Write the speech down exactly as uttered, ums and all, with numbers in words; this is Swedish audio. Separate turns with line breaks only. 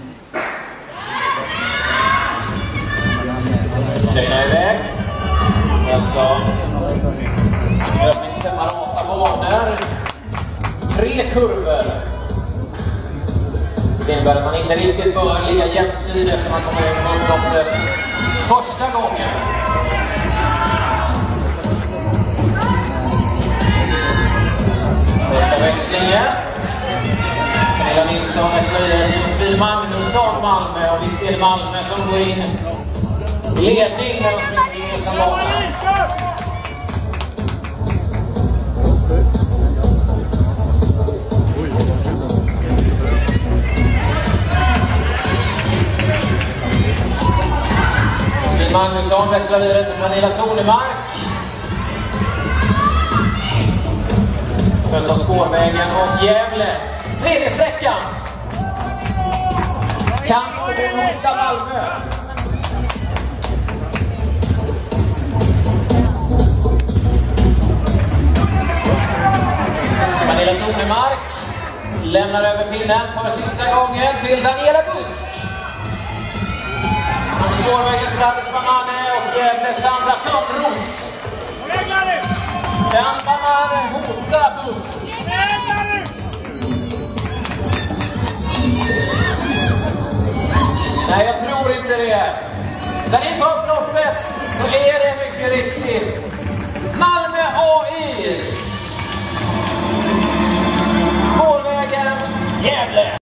Tjejerna iväg. Alltså övningsseparata banor. Tre kurvor. Det innebär att man inte riktigt bör ligga jämsides när man kommer in på upploppet första gången. Första växlingen. Camilla Nilsson växlar vidare till Josefin Magnusson, Malmö. Och visst är det Malmö som går in i ledning när de springer in i banan. Josefin Magnusson växlar vidare till Pernilla Tornemark. Följt av Skårvägen och Gävle. Tredje sträckan. Kan någon hota Malmö? Pernilla Tornemark lämnar över pinnen för sista gången till Daniela Busk. Från Skårvägens Gladys Banane och Gävle Sandra Törnros. Kan man hota Busk?